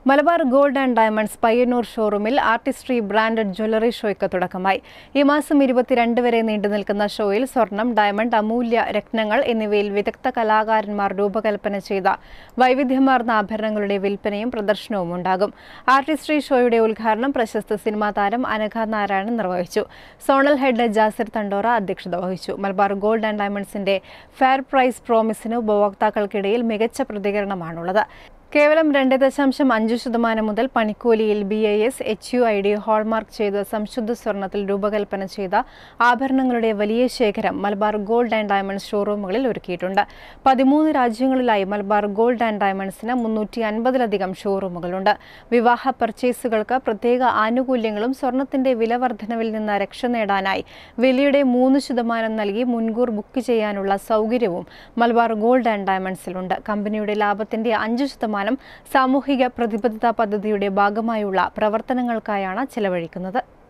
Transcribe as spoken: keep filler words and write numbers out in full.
Malabar gold and diamonds Payyanur ഷോറൂമിൽ artistry branded jewellery ഷോയ്ക്ക് തുടക്കമായി. ഈ മാസം ഇരുപത്തിരണ്ട് വരെ നീണ്ടുനിൽക്കുന്ന ഷോയിൽ സ്വർണം, ഡയമണ്ട്, അമൂല്യ രത്നങ്ങൾ എന്നിവയിൽ വിദഗ്ധ കലാകാരന്മാർ രൂപകൽപ്പന ചെയ്ത വൈവിധ്യമാർന്ന ആഭരണങ്ങളുടെ വിൽപ്പനയും പ്രദർശനവും ഉണ്ടാകും. ആർട്ടിസ്ട്രി ഷോയുടെ ഉദ്ഘാടനം പ്രശസ്ത സിനിമാ താരം അനഘ നാരായണൻ നിർവഹിച്ചു. സോണൽ ഹെഡ് ജാസിർ തണ്ടോറ അധ്യക്ഷത വഹിച്ചു. മലബാർ ഗോൾഡ് ആൻഡ് ഡയമണ്ട്സിന്റെ ഫെയർ പ്രൈസ് പ്രോമിസിന് ഉപഭോക്താക്കൾക്കിടയിൽ മികച്ച പ്രതികരണമാണുള്ളത്. കേവലം രണ്ട് ദശാംശം അഞ്ച് ശതമാനം മുതൽ പണിക്കൂലിയിൽ B I S, H U I D hallmark ചെയ്ത് സംശുദ്ധ സ്വർണത്തിൽ രൂപകൽപ്പന ചെയ്ത ആഭരണങ്ങളുടെ വലിയ ശേഖരം മലബാർ ഗോൾഡ് ആൻഡ് ഡയമണ്ട്സ് ഷോറൂമുകളിൽ ഒരുക്കിയിട്ടുണ്ട്. പതിമൂന്ന് രാജ്യങ്ങളിലായി മലബാർ ഗോൾഡ് ആൻഡ് ഡയമണ്ട്സിന് മുന്നൂറ്റി അൻപതിലധികം ഷോറൂമുകളുണ്ട്. വിവാഹ പർച്ചേസുകൾക്ക് പ്രത്യേക ആനുകൂല്യങ്ങളും സ്വർണത്തിന്റെ വില വർധനവിൽ നിന്ന് രക്ഷ നേടാനായി വിലയുടെ മൂന്ന് ശതമാനം നൽകി മുൻകൂർ ബുക്ക് ചെയ്യാനുള്ള സൗകര്യവും മലബാർ ഗോൾഡ് ആൻഡ് ഡയമണ്ട്സിലുണ്ട്. കമ്പനിയുടെ ലാഭത്തിന്റെ അഞ്ച് ശതമാനം സാമൂഹിക പ്രതിബദ്ധത പദ്ധതിയുടെ ഭാഗമായുള്ള പ്രവർത്തനങ്ങൾക്കായാണ് ചെലവഴിക്കുന്നത്.